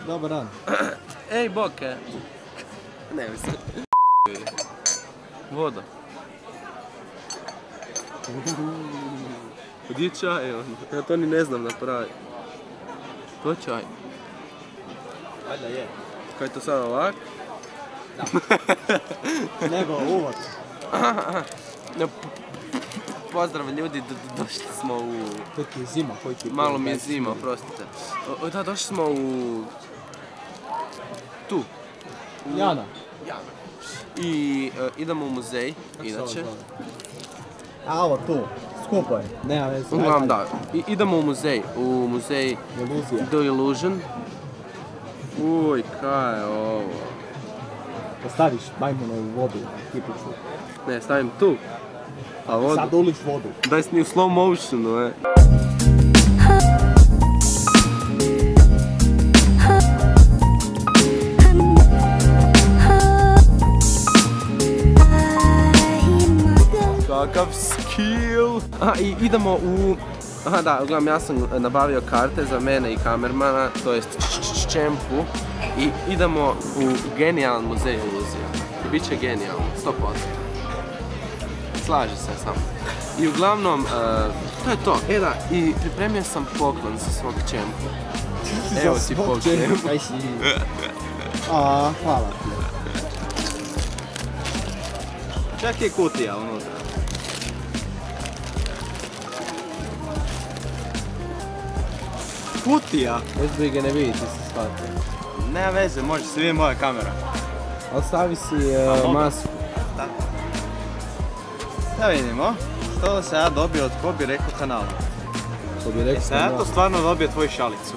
Dobar dan. Ej, Boke. Ne mislim. Voda. Gdje je čaj? Ja to ni ne znam napraviti. To je čaj. Valjda je. Kaj je to sad ovak? Da. Nego uvod. Pozdrav ljudi, došli smo u... To ti je zima, koji ti je... Malo mi je zima, oprostite. Da, došli smo u... Tu. Jana. I idemo u muzej, inače. A ovo tu, skupo je, nema veze. Uglavnom da, idemo u muzej, Iluzija. The Illusion. Uj, kaj je ovo? Postaviš majmuna u vodu, tipiču. Ne, stavim tu. A vodu? Sad uliš vodu. Daj sni u slow motionu, Kakav skill! Aha, i idemo u... Aha da, uglavnom ja sam nabavio karte za mene i kamermana, to jest Čempu. I idemo u genijalan muzej iluzija. Biće genijalno, 100%. Slaže se sam. I uglavnom, to je to. Da, i pripremio sam poklon za svog Čempu. Evo ti poklon. Kaj si... A, hvala ti. Čak je kutija unutra. Kutija? Već bi ga ne vidjeti se shvatio. Nema veze, može se vidi moja kamera. Ostavi si masku. Da. Da vidimo, što da se ja dobio od ko bi rekao kanala. Ko bi rekao Sam ja to stvarno dobio tvoju šalicu.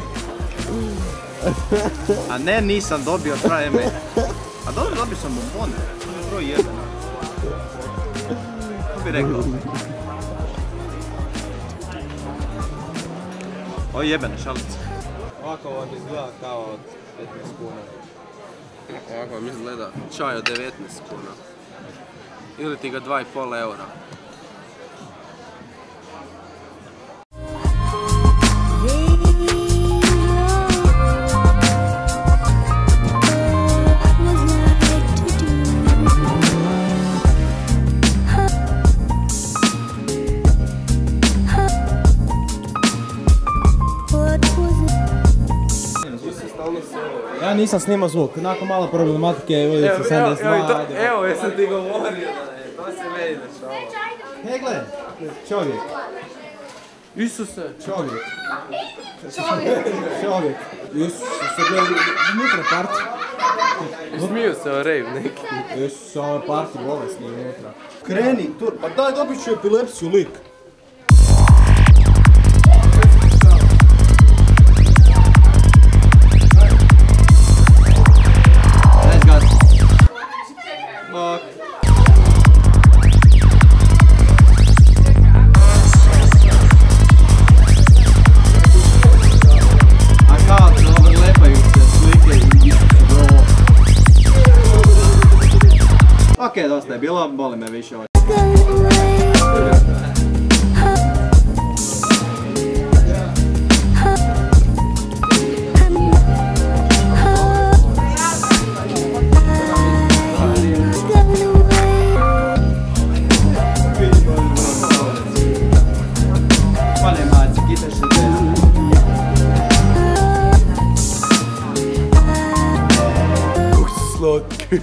A ne, nisam dobio traje mene. A dobro, dobio sam bombone. To je jebeno. Ko bi rekao? Ovo je jebena šalica. Ovako vam izgleda kao od 15 kuna. Ovako vam izgleda čaj od 19 kuna. Ili ti ga 2,5 eura. Ja nisam snimao zvuk, nakon malo problematike vidite se 72. Evo, jesam ti govorio da je, to se meni dešava. Hej gle, čovjek. Isuse! Čovjek. Isuse, se gleda unutra parti. Smiju se o rave neki. Isuse, ovo je parti bolesni unutra. Kreni, tur, pa daj dobit ću epilepsiju lik. Okej, dosta je bilo, boli me više ovo. Pale maci, kita 60. Kako si slatki.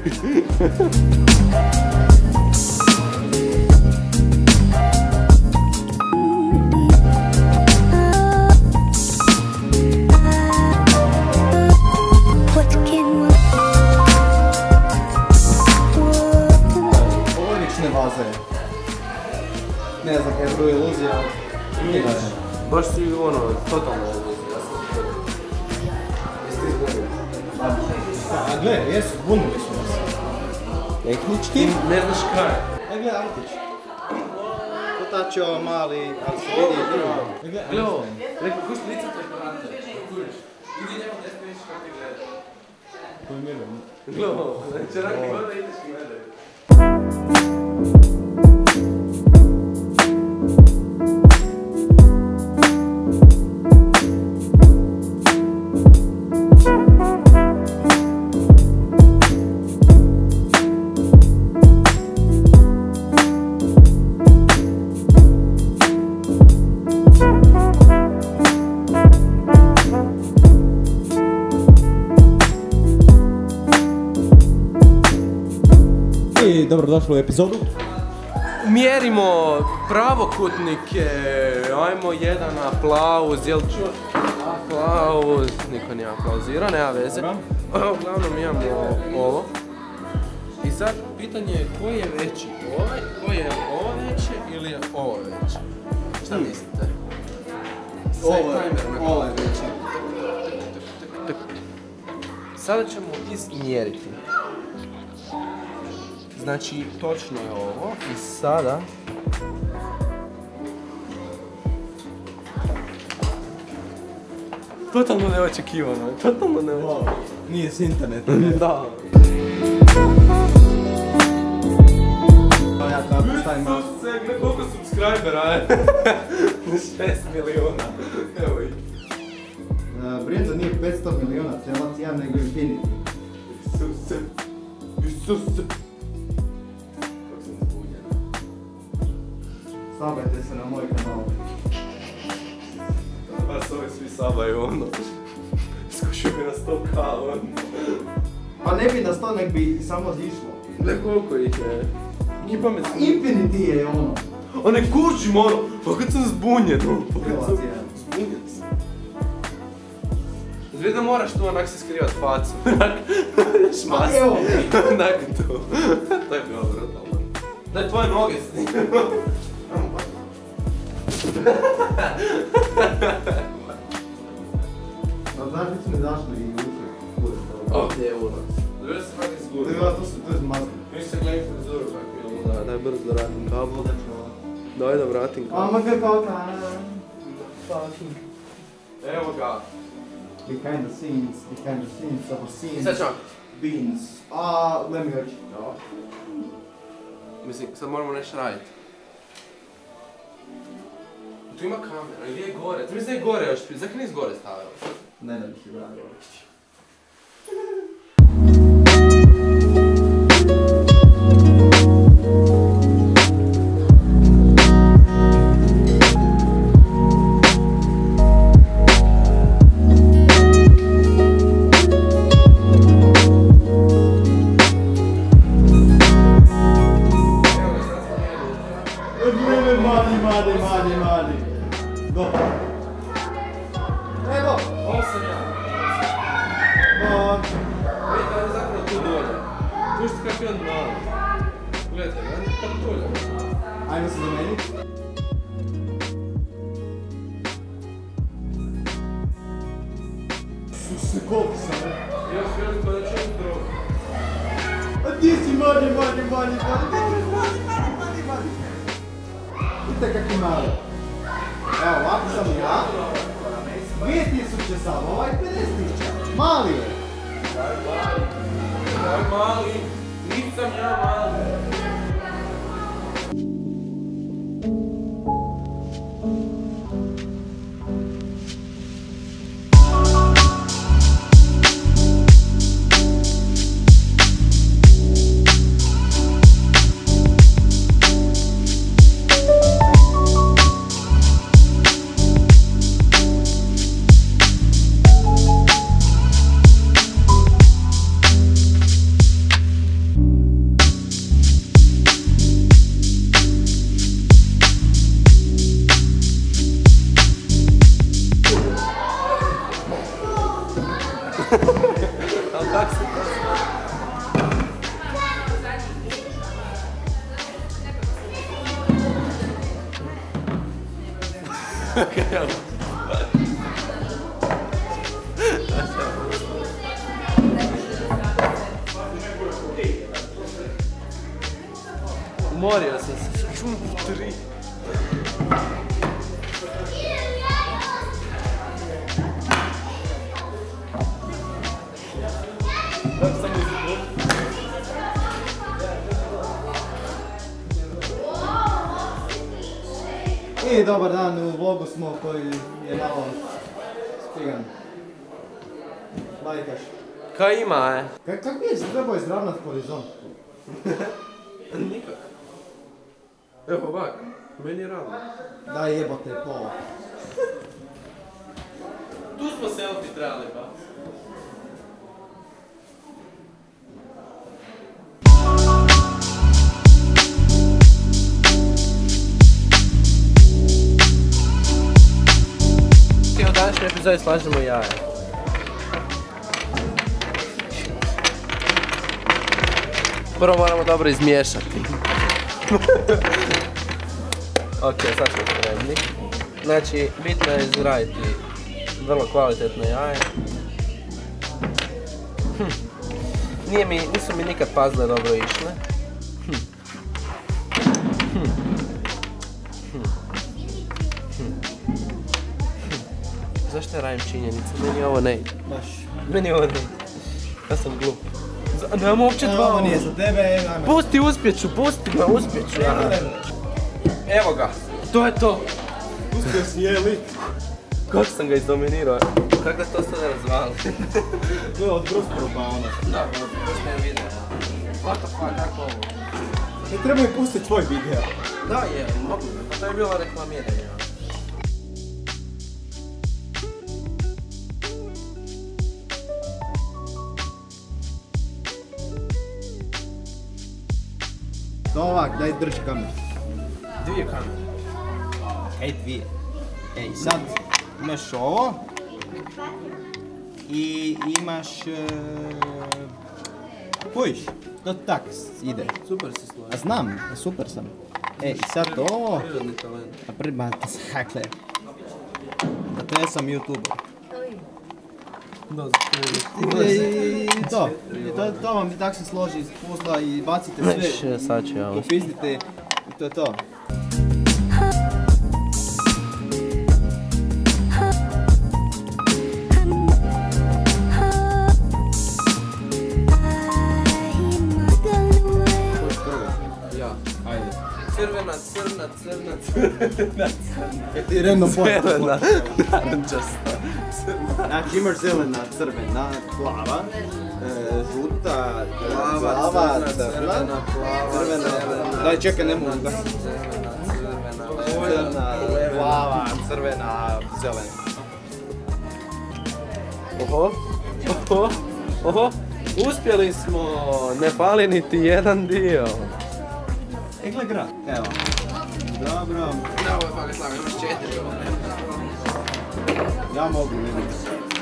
Ne znam kaj je to iluzija. Baš si ono, totalno iluzija. Jesi ti zbunio? A gle, jesu, bunili su nas. Tehnički. Ne znaš kaj. Gle, autić. Kotačio mali, ali se vidi i Gle ovo, ko što lica te prate. Idi njemu ne smiješ kako ti gleda. Koji mene? Gle ovo, znači rak god da ideš i gledaju. dobrodošli u epizodu. Mjerimo pravokutnike, ajmo jedan aplauz, jel čuo? Aplauz, niko nije aplauzirao, nema veze. Uglavnom imamo ovo. I sad pitanje je koji je veći, koji je ovo veće ili je ovo veće? Šta mislite? Ovo je veće. Sada ćemo izmjeriti. Znači, točno je ovo i sada... Totalno neočekivano, totalno neočekivano. Nije s interneta. Da. Ja tako stavim malo. Isuse, gle koliko subscribera je. 6 miliona. Evo ih. Brinda nije 500 miliona C1, nego Infinity. Isuse. Isuse. Kako sam zbunjen. Sabajte se na moj kanal. Baš ovi svi sabaju ono. Skušio bi na 100k ono. Pa ne bi na 100, nek bi samo zišlo. Gle koliko ih je. Nije pametno. Infinity je ono. A ne kužim ono, pa kad sam zbunjen ono. Zbunjen sam. Zvijek da moraš tu onak se skrivat facu. Šmas. Evo. Nakon to. To je bilo brutalno. Daj tvoje noge snimam. Pa znaš li su mi zašli i ušli? Ovdje je ulaz. Dovijek se fakt izgurio. To je zmazno. Mi se gledam frizuru kako je. Da, daj brzo da vratim kabel. Daj da vratim kabel. Ama ga kaka. Evo ga. Behind the scenes of a I sad ćemo. beans. Let me reći. Mislim, sad moramo nešto raditi. Tu ima kamera, gdje je gore? Tu mislim da je gore još, zakaj nisi gore stavio? Ne da bih je vratio. Mali. Go. Evo. Ovo sam ja. Vidite, on je zapravo tu dolje. Pušti kako je on mali. Gledajte, on je kako dolje. Ajmo se zameniti. Suse, koliko sam? Još veliko da će on drogu. A gdje si mali? Vidite kak je mali. Evo, ovako sam ja. 2000 sam, ovaj 50.000. Mali je. Daj mali. Nisam ja mali. Ali kako se to umorio sam se. Tri. I dobar dan, u vlogu smo koji je malo spigan. Lajkaš. Kaj ima, je? Kako je trebao izravnat horizont? Nikak. Evo ovak, meni je ravno. Daj jebote pola. Tu smo selfie trebali ba. Sad slažemo jaja. Prvo moramo dobro izmiješati. Ok, sad smo spremni. Znači, bitno je izraditi vrlo kvalitetno jaje. Nisu mi nikad puzzle dobro išle. Zašto ja radim činjenice? Meni ovo ne ide. Meni ovo ne ide. Ja sam glup. Nemam uopće dva. Ovo nije za tebe, Pusti, uspjeću, pusti me, uspjeću. Evo ga, to je to. uspio si jeli. Kako sam ga izdominirao. Kako da to sada razvali? To je od Bruspropa ono. Da, to što je video. What the fuck, kako ovo? Ne treba mi pustiti tvoj video. Da je, mogu. Pa to je bilo reklamiranje. Novak, daj drži kameru. Dvije kamere. Ej, dvije. Ej, sad imaš ovo. I imaš... Kujiš, to tak ide. Super si stvar. A znam, super sam. Ej, i sad ovo... Prirodni talent. A pribate se, hakle. A to ja sam youtuber. I to vam tak se složi iz puzla i bacite sve. Sad ću ja ovo. Popizdite i to je to. Ja. Ajde. Crvena, crna, crna, crna. Ti random boja. Crvena. Narančasta. Znači imaš zelena, crvena, plava, žuta, plava, crvena, daj čekaj, ne mogu da. Crvena, plava, crvena, zelena. Oho, uspjeli smo, ne fali niti jedan dio. Gle grad, evo. Dobro. Da, ovo je fakat slago, imaš 4 ovo. Ja mogu, vidim.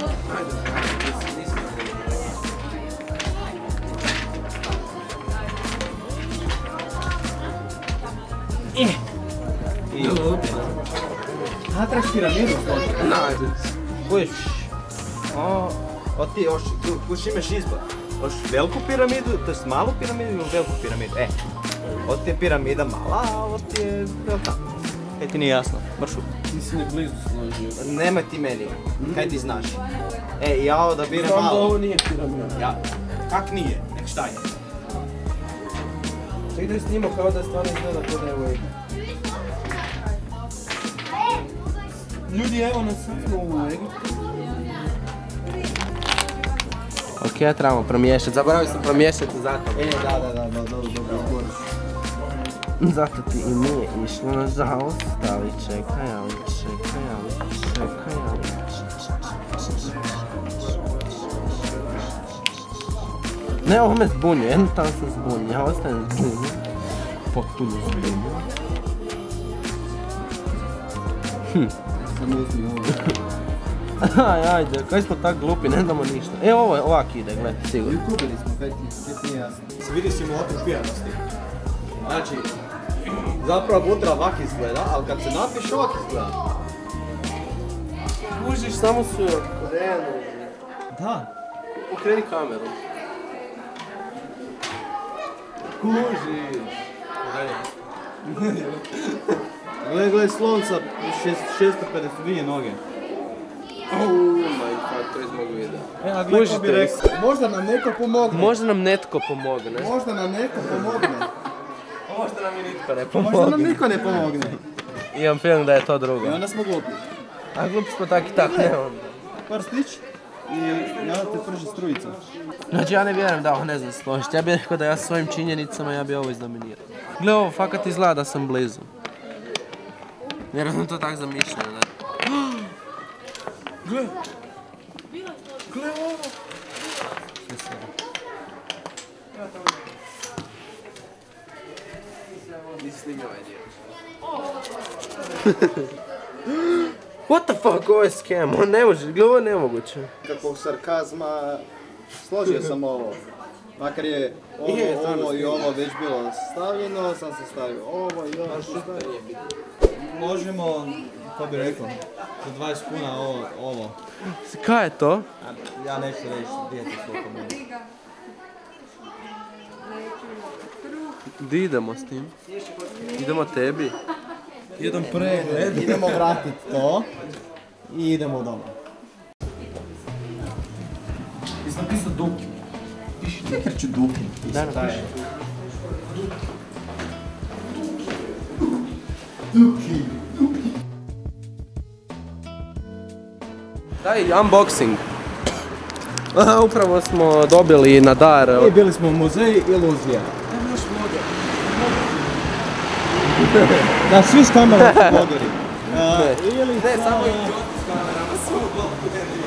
A, trebaš piramidu složiti. Najde. Kuš. O ti, kuš imaš izbor. Hoš veliku piramidu, to jest malu piramidu ili veliku piramidu. Ovo ti je piramida mala, a ovo ti je velika. Kaj ti nije jasno? Mršu. Nisi ni blizu složio. Nemoj ti meni, kaj ti znaš? Ja ovo da biram Znam da malo. ovo nije piramida. Ja. Kak nije? Nek šta je? Ček da je snimao kao da stvarno izgleda kao da je Wade. Ljudi, evo nas smo u Egiptu. Ok, ja trebamo promiješati, zaboravio sam promiješati zato. Da, dobro izbor. Zato ti i nije išlo nažalost, ali čekaj. Ne, ovo me zbunjuje, jednostavno sam zbunjen, ja ostajem zbunjen. Potpuno zbunjen. Samo uzmi ovo. Ajde, kaj smo tak glupi, ne znamo ništa. Ovo ovak ide, gledaj, sigurno. Izgubili smo, kaj ti nije jasno. Se vidi simulator pijanosti. Znači, zapravo unutra ovak izgleda, ali kad se napiš ovak izgleda. Kužiš, samo su okrenu. Da. Okreni kameru. Kužiš. Gledaj slonca, 652 noge. Oh my god, to je iz mog videa. A gledaj ko bi rekao. Možda nam neko pomogne. Možda nam netko pomogne. Možda nam neko pomogne. Možda nam i nitko ne pomogne. Možda nam niko ne pomogne. Imam film da je to drugo. I onda smo glupi. A glupi smo tak i tak, ne onda. Prstić i ja te prži strujica. Znači ja ne vjerujem da ovo ne znam složiti. Ja bih rekao da ja s svojim činjenicama ja bi ovo izdominirao. Gle ovo, fakat izgleda da sam blizu. Vjerojatno to tak zamišljeno, ne? Gle! Gle ovo! Nisi snimio ovaj dio. What the fuck, ovo je scam, on ne može, ovo je nemoguće. Kakvog sarkazma, složio sam ovo. Makar je ovo i ovo već bilo stavljeno, sam se stavio ovo i ovo što stavio. Možemo, ko bi rekao, za 20 kuna ovo. Kaj je to? Ja neću reći dijete koliko meni. Di idemo s tim? Idemo tebi. Jedan pregled. Idemo vratiti to i idemo doma. Jesi napisao Duki? Čekaj ću Duki. Da, napiši. Daj unboxing. Aha, upravo smo dobili na dar. I bili smo u muzeju Iluzija. Da, svi s kamerom su blogeri. Ne, samo i Joti s kamerama su blogeri.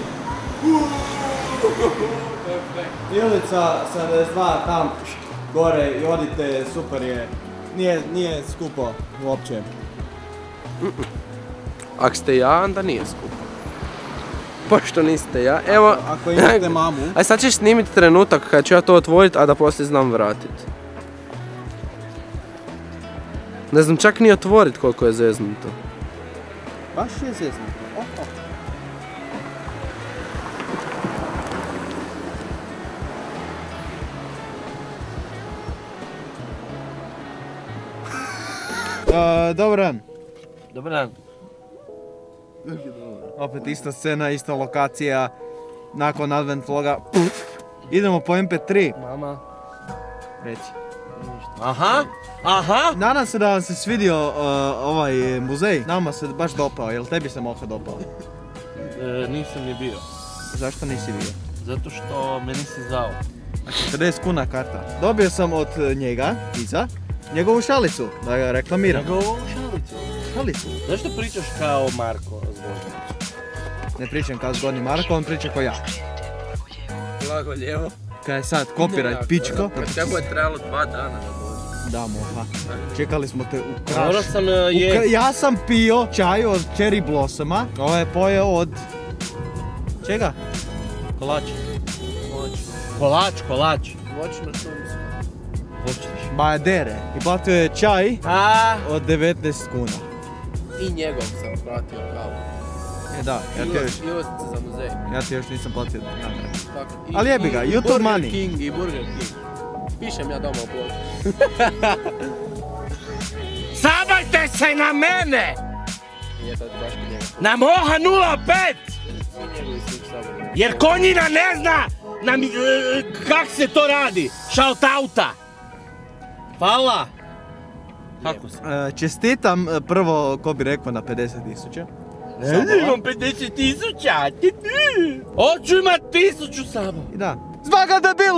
Ilica 72 tam gore i odite, super je. Nije skupo uopće. Ako ste ja, onda nije skupo. Pošto niste ja, evo... Ako imate mamu. Aj sad ćeš snimiti trenutak kad ću ja to otvorit, a da poslije znam vratit. Ne znam čak ni otvorit koliko je zeznuto. Baš je zeznuto. Dobar dan. Dobar dan. Opet ista scena, ista lokacija. Nakon advent vloga. Idemo po MP3. Mama. Reci. Aha, aha. Nadam se da vam se svidio ovaj muzej. Nama se baš dopao, jel tebi se Moha dopao? Nisam ni bio, Zašto nisi bio? zato što me nisi zvao. 40 kuna karta. Dobio sam od njega, Iza, njegovu šalicu, da ga reklamiram. Njegovu šalicu. Šalicu. Zašto pričaš kao Marko Zgodnić? Ne pričam kao zgodni Marko, on priča kao ja. Blago lijevo. Kaj je sad, copyright pičko. Kako je trajalo 2 dana da dođe? Da, Moha. Čekali smo te u Morao kraš. sam je... Ja sam pio čaj od cherry blossoma, ovo je pojeo od... Čega? Kolač. Kolač. Voćno šumsko. Bajadere. I platio je čaj A, od 19 kuna. I njegov sam pratio kavu. Da, Ilosnice za muzej. ja ti još nisam platio. Tako. Ali jebi ga, YouTube money. I Burger King. Pišem ja doma u blogu. sabajte se na mene! Nije to baš kod njega. Na Moha 05! Svi njegovi svih sabora. Jer konjina ne zna kak se to radi. Shout outa. Hvala. Kako se? Čestitam prvo, ko bi rekao, na 50.000. Imam 50.000. Hoću imat 1000 sabora. I da. Zvaga debil!